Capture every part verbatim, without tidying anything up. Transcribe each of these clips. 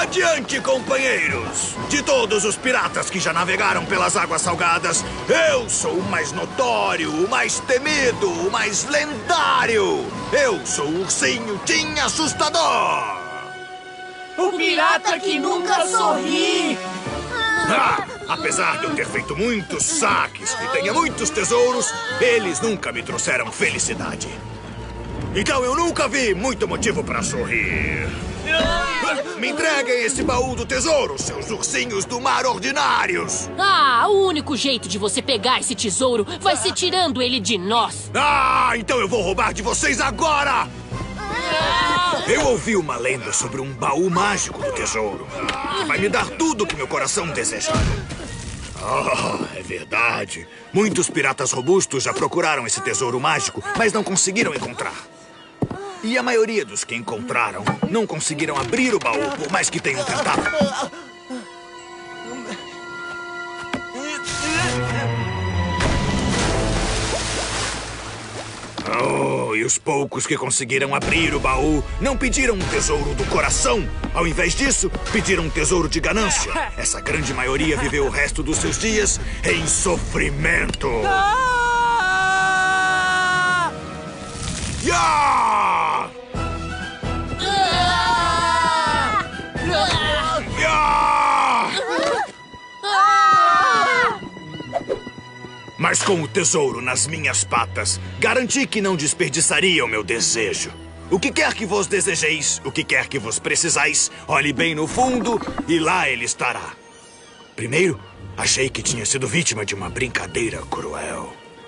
Adiante, companheiros! De todos os piratas que já navegaram pelas águas salgadas, eu sou o mais notório, o mais temido, o mais lendário! Eu sou o Ursinho Tim Assustador! O pirata que nunca sorri! Ah, apesar de eu ter feito muitos saques e tenha muitos tesouros, eles nunca me trouxeram felicidade. Então eu nunca vi muito motivo para sorrir. Me entreguem esse baú do tesouro, seus ursinhos do mar ordinários! Ah, o único jeito de você pegar esse tesouro vai ser tirando ele de nós. Ah, então eu vou roubar de vocês agora! Eu ouvi uma lenda sobre um baú mágico do tesouro, que vai me dar tudo que meu coração desejar. Ah, é verdade. Muitos piratas robustos já procuraram esse tesouro mágico, mas não conseguiram encontrar. E a maioria dos que encontraram não conseguiram abrir o baú, por mais que tenham tentado. Oh, e os poucos que conseguiram abrir o baú não pediram um tesouro do coração. Ao invés disso, pediram um tesouro de ganância. Essa grande maioria viveu o resto dos seus dias em sofrimento. Ya! Ya! Mas com o tesouro nas minhas patas, garanti que não desperdiçaria o meu desejo. O que quer que vos desejeis, o que quer que vos precisais, olhe bem no fundo e lá ele estará. Primeiro, achei que tinha sido vítima de uma brincadeira cruel.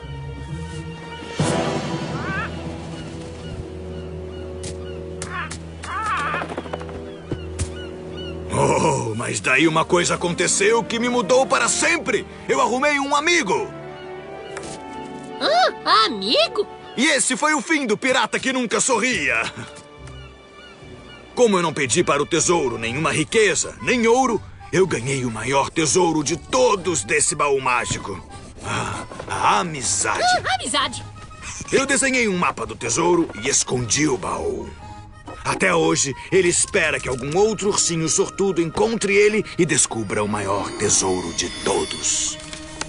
Oh, mas daí uma coisa aconteceu que me mudou para sempre. Eu arrumei um amigo. Ah, amigo? E esse foi o fim do pirata que nunca sorria. Como eu não pedi para o tesouro nenhuma riqueza, nem ouro, eu ganhei o maior tesouro de todos desse baú mágico. Ah, a amizade. Ah, amizade. Eu desenhei um mapa do tesouro e escondi o baú. Até hoje, ele espera que algum outro ursinho sortudo encontre ele e descubra o maior tesouro de todos.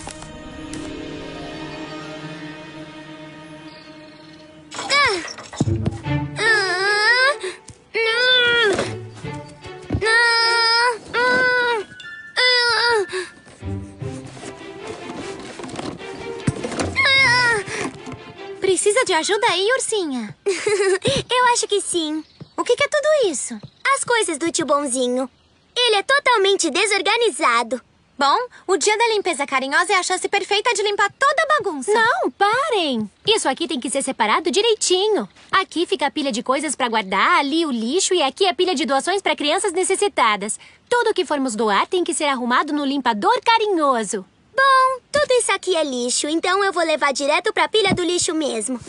Precisa de ajuda aí, ursinha? Eu acho que sim. O que, que é tudo isso? As coisas do tio Bonzinho. Ele é totalmente desorganizado. Bom, o dia da limpeza carinhosa é a chance perfeita de limpar toda a bagunça. Não, parem! Isso aqui tem que ser separado direitinho. Aqui fica a pilha de coisas pra guardar, ali o lixo e aqui a pilha de doações pra crianças necessitadas. Tudo que formos doar tem que ser arrumado no limpador carinhoso. Bom, tudo isso aqui é lixo, então eu vou levar direto pra pilha do lixo mesmo.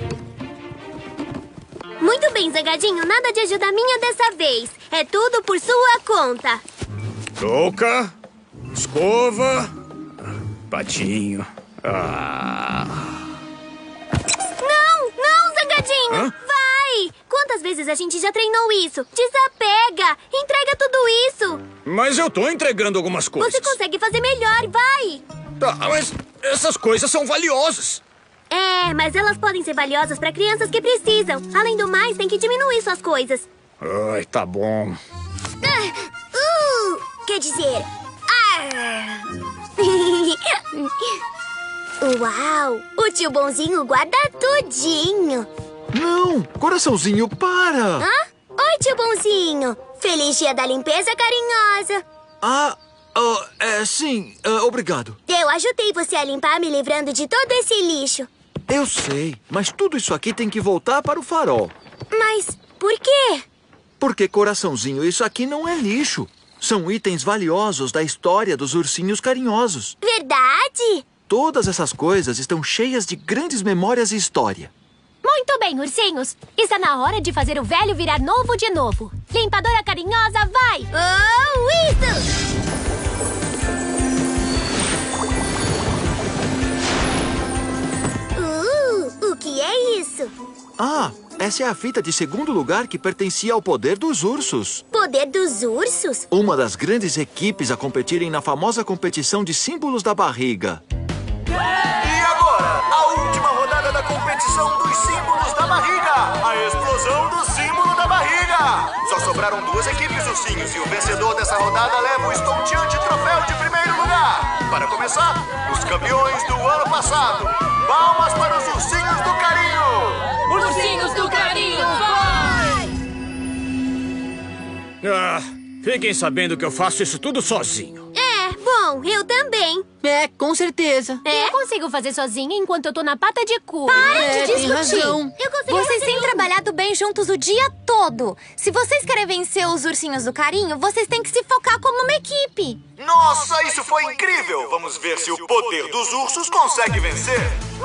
Muito bem, Zangadinho, nada de ajuda minha dessa vez. É tudo por sua conta. Touca, escova, patinho. Ah. Não, não, Zangadinho! Hã? Vai! Quantas vezes a gente já treinou isso? Desapega! Entrega tudo isso! Mas eu tô entregando algumas coisas. Você consegue fazer melhor, vai! Tá, mas essas coisas são valiosas. É, mas elas podem ser valiosas para crianças que precisam. Além do mais, tem que diminuir suas coisas. Ai, tá bom. Ah, uh, quer dizer... Ah. Uau! O tio Bonzinho guarda tudinho. Não! Coraçãozinho, para! Hã? Oi, tio Bonzinho. Feliz dia da limpeza carinhosa. Ah, uh, é, sim, uh, obrigado. Eu ajudei você a limpar me livrando de todo esse lixo. Eu sei, mas tudo isso aqui tem que voltar para o farol. Mas por quê? Porque, coraçãozinho, isso aqui não é lixo. São itens valiosos da história dos ursinhos carinhosos. Verdade? Todas essas coisas estão cheias de grandes memórias e história. Muito bem, ursinhos. Está na hora de fazer o velho virar novo de novo. Limpadora carinhosa, vai! Oh, isso! Uh, o que é isso? Ah, Essa é a fita de segundo lugar que pertencia ao poder dos ursos. Poder dos ursos? Uma das grandes equipes a competirem na famosa competição de símbolos da barriga. E agora, a última rodada da competição dos símbolos da barriga. A explosão do símbolo da barriga. Só sobraram duas equipes, ursinhos, e o vencedor dessa rodada leva o estonteante troféu de primeiro lugar. Para começar, os campeões do ano passado. Palmas para os ursinhos do carinho. Ursinhos do carinho, vai! Ah, fiquem sabendo que eu faço isso tudo sozinho. É, bom, eu também. É, com certeza. Eu consigo fazer sozinha enquanto eu tô na pata de cu. Para É, de tem discutir. razão. Eu consigo Vocês fazer têm tudo. trabalhado bem juntos o dia todo. Se vocês querem vencer os ursinhos do carinho, vocês têm que se focar como uma equipe. Nossa, isso foi incrível. Vamos ver se o poder dos ursos consegue vencer.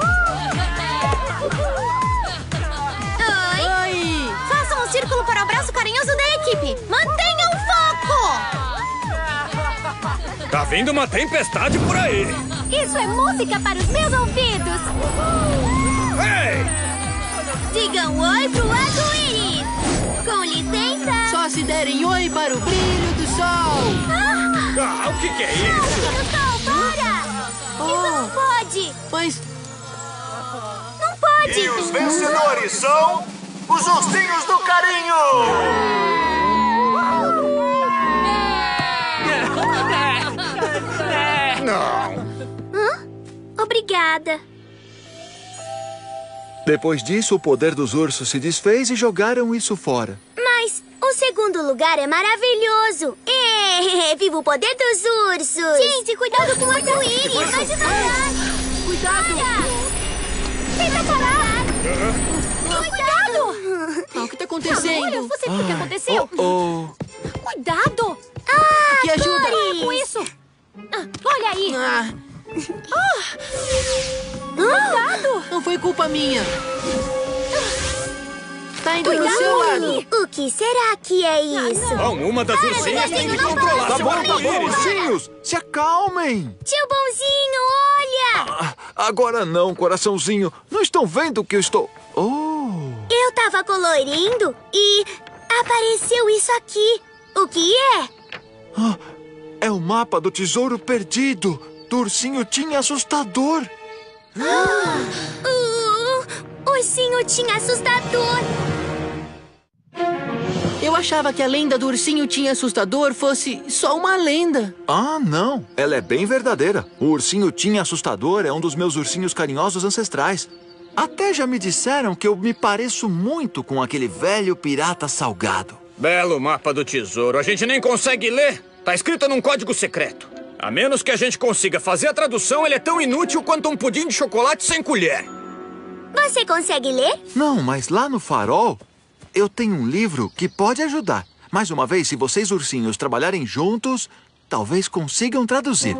Oi. Ai! Façam um círculo para o abraço carinhoso da equipe. Mantenham o foco. Tá vindo uma tempestade por aí. Isso é música para os meus ouvidos. Ei! Digam oi pro arco-íris. Com licença. Só se derem oi para o brilho do sol. Ah, o que, que é isso? Do sol, para! Isso não pode! Mas Não pode! E os vencedores são os ursinhos do carinho. Não. Obrigada. Depois disso, o poder dos ursos se desfez e jogaram isso fora. Mas o segundo lugar é maravilhoso. É, viva o poder dos ursos! Gente, cuidado com o arco-íris! Vai devagar! cuidado! Tenta parar! Cuidado! Ah, o que tá acontecendo? Olha, você viu o que aconteceu? Oh, Cuidado! Que ajuda! Com isso! Ah, olha aí! Ah, Cuidado! não foi culpa minha. Tá indo pro seu lado. O que será que é isso? Bom, uma das ursinhas tem que controlar tá seu bom, tá bom, arco-íris. ursinhos! Se acalmem! Tio Bonzinho, olha! Ah, agora não, coraçãozinho. Não estão vendo que eu estou... Oh! Eu tava colorindo e apareceu isso aqui. O que é? Ah, é o mapa do tesouro perdido do ursinho Tim assustador. Uh, o ursinho tinha assustador. Eu achava que a lenda do ursinho tinha assustador fosse só uma lenda. Ah, não. Ela é bem verdadeira. O ursinho Tim assustador é um dos meus ursinhos carinhosos ancestrais. Até já me disseram que eu me pareço muito com aquele velho pirata salgado. Belo mapa do tesouro. A gente nem consegue ler. Tá escrito num código secreto. A menos que a gente consiga fazer a tradução, ele é tão inútil quanto um pudim de chocolate sem colher. Você consegue ler? Não, mas lá no farol, eu tenho um livro que pode ajudar. Mais uma vez, se vocês ursinhos trabalharem juntos, talvez consigam traduzir.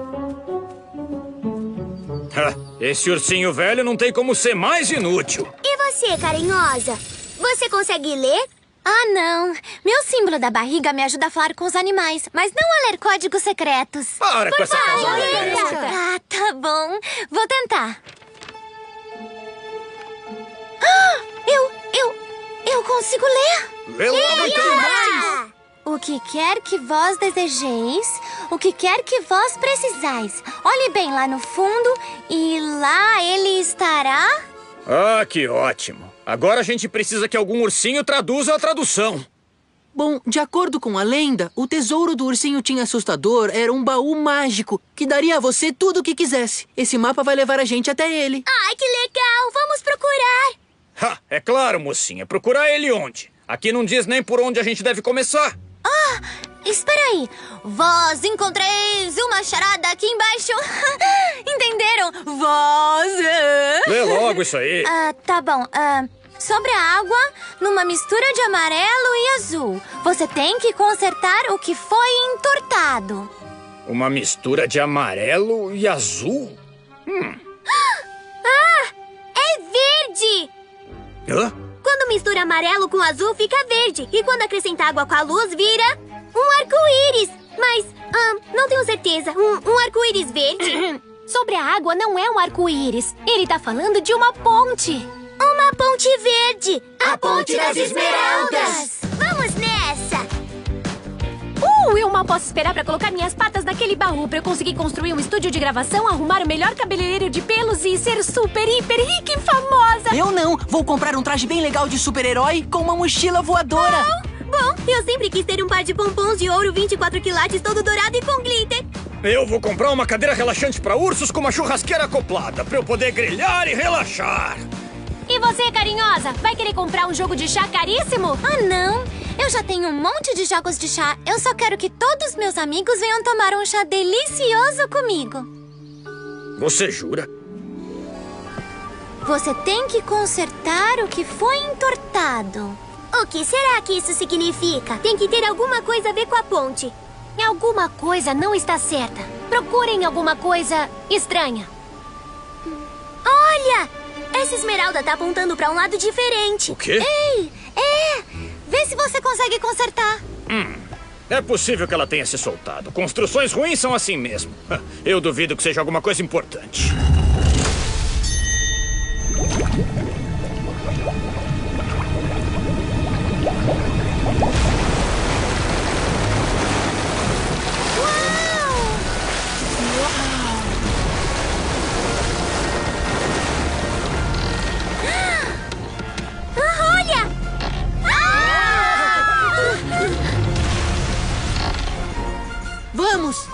Esse ursinho velho não tem como ser mais inútil. E você, carinhosa? Você consegue ler? Ah, não. Meu símbolo da barriga me ajuda a falar com os animais, mas não a ler códigos secretos. Para com essa favor, conversa. tenta. Ah, tá bom. Vou tentar. Ah, eu, eu, eu consigo ler. Lê logo então. Ah! O que quer que vós desejeis, o que quer que vós precisais. Olhe bem lá no fundo e lá ele estará. Ah, que ótimo. Agora a gente precisa que algum ursinho traduza a tradução. Bom, de acordo com a lenda, o tesouro do ursinho Tim assustador era um baú mágico que daria a você tudo o que quisesse. Esse mapa vai levar a gente até ele. Ai, que legal! Vamos procurar! Ha, é claro, mocinha. Procurar ele onde? Aqui não diz nem por onde a gente deve começar. Ah, espera aí. Vós encontreis uma charada aqui embaixo. Entenderam? Vós... Lê logo isso aí. Ah, tá bom. Ah, sobre a água, numa mistura de amarelo e azul. Você tem que consertar o que foi entortado. Uma mistura de amarelo e azul? Hum. Ah! É verde! Hã? Quando mistura amarelo com azul, fica verde. E quando acrescenta água com a luz, vira um arco-íris. Mas, ah, não tenho certeza. Um, um arco-íris verde? Sobre a água não é um arco-íris. Ele tá falando de uma ponte. Uma A Ponte Verde! A Ponte das Esmeraldas! Vamos nessa! Uh, eu mal posso esperar pra colocar minhas patas naquele baú pra eu conseguir construir um estúdio de gravação, arrumar o melhor cabeleireiro de pelos e ser super, hiper, rica e famosa! Eu não! Vou comprar um traje bem legal de super-herói com uma mochila voadora! Bom, eu sempre quis ter um par de pompons de ouro vinte e quatro quilates todo dourado e com glitter. Eu vou comprar uma cadeira relaxante pra ursos com uma churrasqueira acoplada, pra eu poder grelhar e relaxar. E você, carinhosa, vai querer comprar um jogo de chá caríssimo? Ah, não! Eu já tenho um monte de jogos de chá. Eu só quero que todos meus amigos venham tomar um chá delicioso comigo. Você jura? Você tem que consertar o que foi entortado. O que será que isso significa? Tem que ter alguma coisa a ver com a ponte. Alguma coisa não está certa. Procurem alguma coisa estranha. Olha! Essa esmeralda tá apontando pra um lado diferente. O quê? Ei! É! Vê se você consegue consertar. Hum, é possível que ela tenha se soltado. Construções ruins são assim mesmo. Eu duvido que seja alguma coisa importante. Vamos!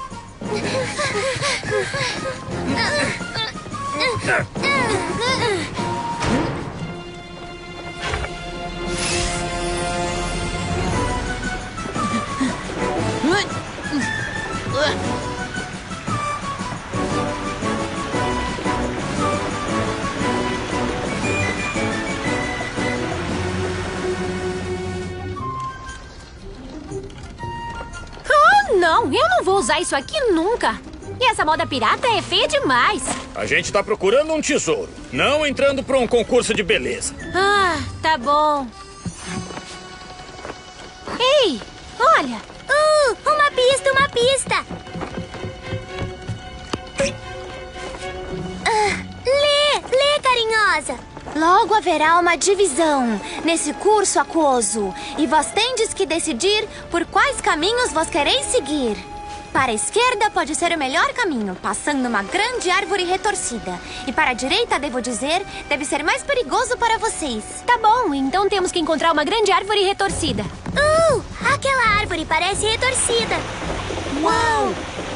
Não, eu não vou usar isso aqui nunca. E essa moda pirata é feia demais. A gente tá procurando um tesouro, não entrando pra um concurso de beleza. Ah, tá bom. Ei, olha. Uh, uma pista, uma pista. Ah, lê, lê, carinhosa. Logo haverá uma divisão nesse curso aquoso, e vós tendes que decidir por quais caminhos vós quereis seguir. Para a esquerda pode ser o melhor caminho, passando uma grande árvore retorcida. E para a direita, devo dizer, deve ser mais perigoso para vocês. Tá bom, então temos que encontrar uma grande árvore retorcida. Uh, aquela árvore parece retorcida. Uau!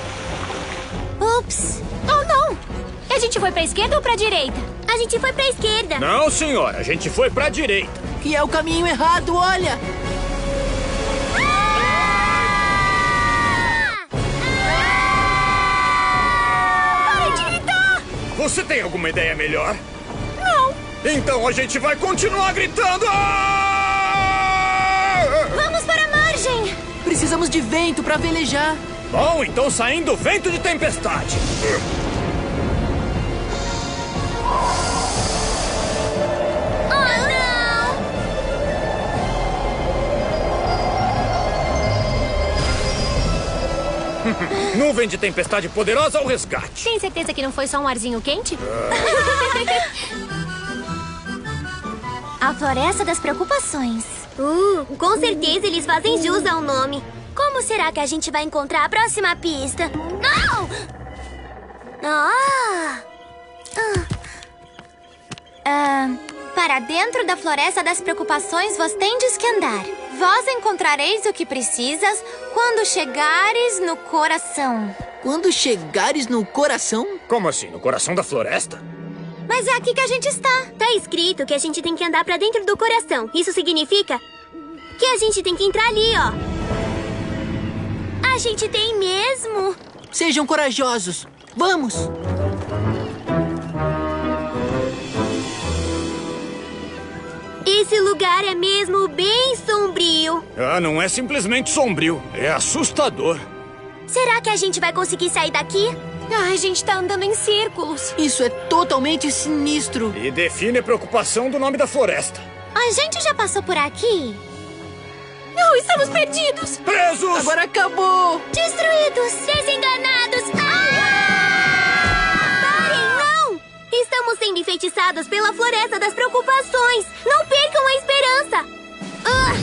Ups! Oh, não! A gente foi pra esquerda ou pra direita? A gente foi pra esquerda. Não, senhora, a gente foi pra direita. Que é o caminho errado, olha! Você tem alguma ideia melhor? Não. Então a gente vai continuar gritando! Vamos para a margem! Precisamos de vento para velejar. Bom, então saindo vento de tempestade. Nuvem de tempestade poderosa ao resgate. Tem certeza que não foi só um arzinho quente? A Floresta das Preocupações. Uh, com certeza eles fazem jus ao nome. Como será que a gente vai encontrar a próxima pista? Não! Ah! Ah. Ah, para dentro da Floresta das Preocupações vós tendes que andar. Vós encontrareis o que precisas quando chegares no coração. Quando chegares no coração? Como assim? No coração da floresta? Mas é aqui que a gente está. Tá escrito que a gente tem que andar pra dentro do coração. Isso significa que a gente tem que entrar ali, ó. A gente tem mesmo. Sejam corajosos. Vamos! Esse lugar é mesmo bem sombrio. Ah, não é simplesmente sombrio, é assustador. Será que a gente vai conseguir sair daqui? Ai, a gente tá andando em círculos. Isso é totalmente sinistro. E define a preocupação do nome da floresta. A gente já passou por aqui? Não, estamos perdidos. Presos! Agora acabou! Destruídos! Desenganados! Ah! Parem, não! Estamos sendo enfeitiçados pela Floresta das Preocupações. Não percam a esperança. Ah!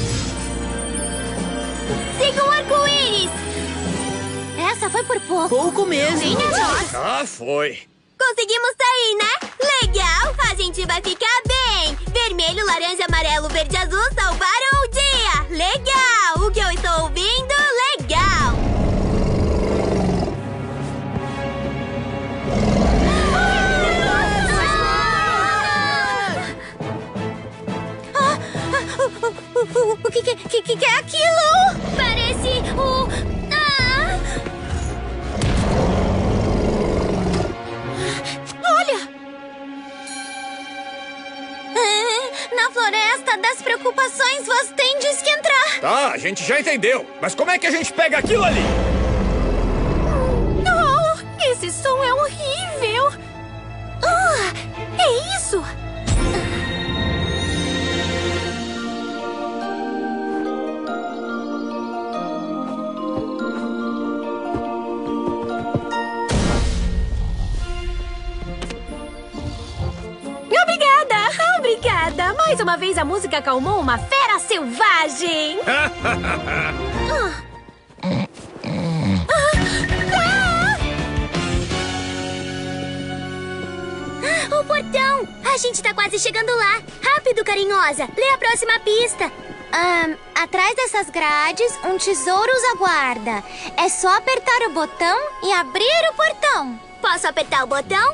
Sigam o arco-íris. Essa foi por pouco. Pouco mesmo. Sim, é nós. Ah, foi. Conseguimos sair, né? Legal! A gente vai ficar bem! Vermelho, laranja, amarelo, verde, azul salvaram o dia! Legal! O que eu estou ouvindo? Legal! Ah, ah, o, o, o, o que, que, que, que é aquilo? Parece o... Ah! Olha! Ah, na Floresta das Preocupações, você tem diz que entrar. Tá, a gente já entendeu. Mas como é que a gente pega aquilo ali? Oh, esse som é horrível! Ah, é isso! Obrigada! Obrigada! Mais uma vez a música acalmou uma fera selvagem! Ah. O portão! A gente tá quase chegando lá. Rápido, carinhosa. Lê a próxima pista. Ahn, atrás dessas grades, um tesouro os aguarda. É só apertar o botão e abrir o portão. Posso apertar o botão?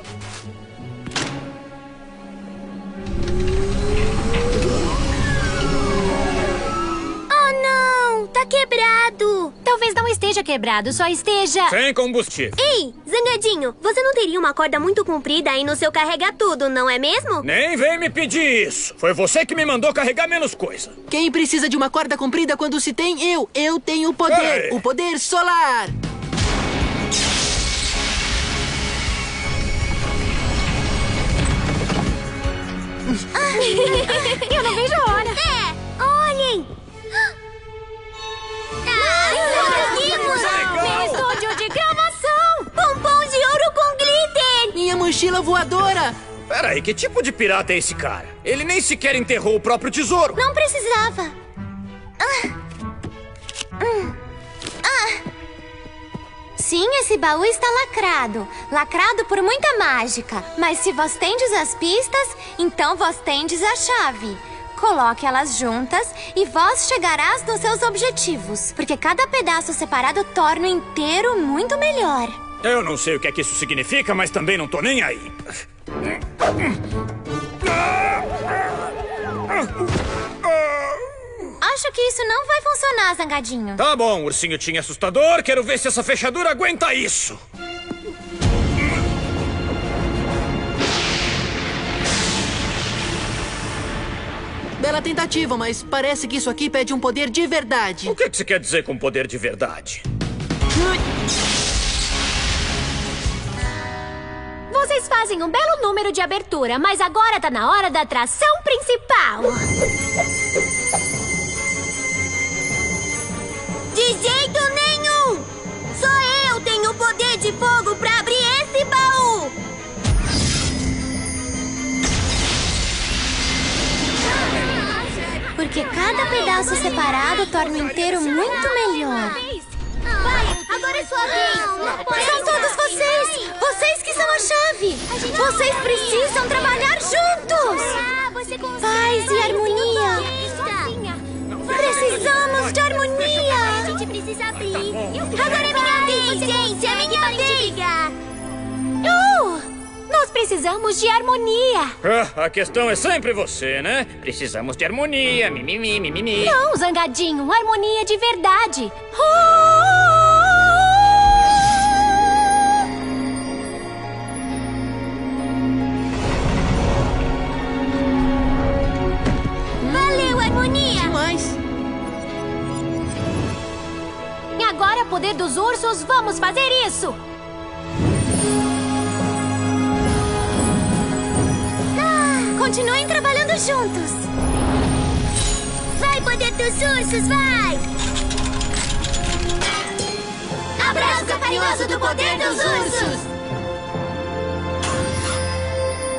Oh, não! Tá quebrado. Talvez não esteja quebrado, só esteja... Sem combustível. Ei, Zangadinho, você não teria uma corda muito comprida aí no seu carrega-tudo, não é mesmo? Nem vem me pedir isso. Foi você que me mandou carregar menos coisa. Quem precisa de uma corda comprida quando se tem eu? Eu tenho o poder. Ei. O poder solar. Eu não vejo a hora! É, olhem! Ah, conseguimos! Meu estúdio de gravação! Pompons de ouro com glitter! Minha mochila voadora. Peraí, que tipo de pirata é esse cara? Ele nem sequer enterrou o próprio tesouro. Não precisava. Ah. Hum. Ah. Sim, esse baú está lacrado. Lacrado por muita mágica. Mas se vós tendes as pistas, então vós tendes a chave. Coloque elas juntas e vós chegarás nos seus objetivos. Porque cada pedaço separado torna o inteiro muito melhor. Eu não sei o que é que isso significa, mas também não tô nem aí. Acho que isso não vai funcionar, Zangadinho. Tá bom, ursinho tinha assustador. Quero ver se essa fechadura aguenta isso. Bela tentativa, mas parece que isso aqui pede um poder de verdade. O que que você quer dizer com poder de verdade? Vocês fazem um belo número de abertura, mas agora tá na hora da atração principal. De jeito nenhum! Só eu tenho o poder de fogo pra abrir esse baú! Porque cada pedaço separado torna o inteiro muito melhor. Vai, agora é sua vez! São todos vocês! Vocês que são a chave! Vocês precisam trabalhar juntos! Ah, você consegue! Paz e harmonia! Precisamos de harmonia! A gente precisa abrir! Agora é minha vez, gente! É minha vez! Uh! Nós precisamos de harmonia. Ah, a questão é sempre você, né? Precisamos de harmonia. Mimimi, mimimi. Não, Zangadinho, harmonia de verdade. Uh! Valeu, harmonia! Demais. E agora, poder dos ursos, vamos fazer isso! Continuem trabalhando juntos. Vai, poder dos ursos, vai! Abraço carinhoso do poder dos ursos!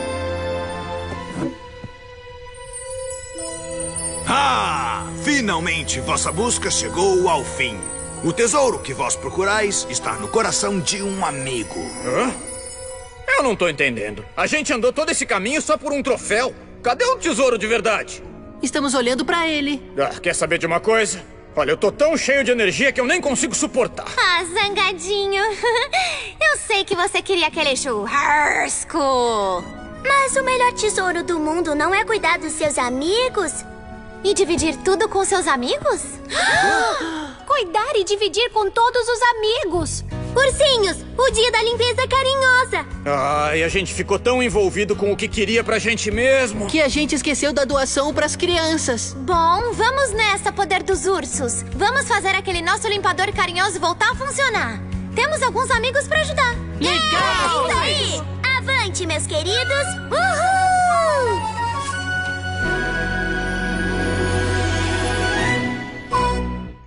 Finalmente, vossa busca chegou ao fim. O tesouro que vós procurais está no coração de um amigo. Hã? Eu não tô entendendo. A gente andou todo esse caminho só por um troféu. Cadê o tesouro de verdade? Estamos olhando pra ele. Ah, quer saber de uma coisa? Olha, eu tô tão cheio de energia que eu nem consigo suportar. Ah, zangadinho. Eu sei que você queria aquele churrasco. Mas o melhor tesouro do mundo não é cuidar dos seus amigos? E dividir tudo com seus amigos? Cuidar e dividir com todos os amigos. Ursinhos, o dia da limpeza carinhosa. Ai, a gente ficou tão envolvido com o que queria pra gente mesmo. Que a gente esqueceu da doação pras crianças. Bom, vamos nessa, poder dos ursos. Vamos fazer aquele nosso limpador carinhoso voltar a funcionar. Temos alguns amigos pra ajudar. Legal! É isso aí! Avante, meus queridos! Uhul!